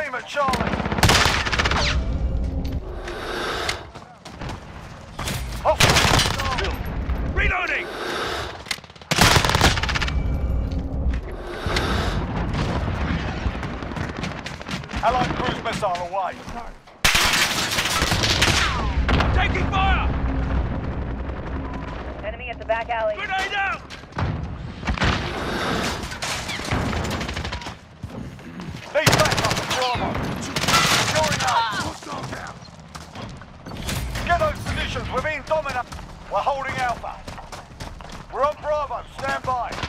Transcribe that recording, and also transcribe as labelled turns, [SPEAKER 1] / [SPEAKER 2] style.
[SPEAKER 1] team at Charlie.
[SPEAKER 2] Reloading!
[SPEAKER 1] Allied cruise missile away.
[SPEAKER 2] Taking fire!
[SPEAKER 3] Enemy at the back alley.
[SPEAKER 2] Grenade out!
[SPEAKER 1] Need backup at Bravo. Securing up. Get those positions. We're being dominant. We're holding Alpha. We're on Bravo. Stand by.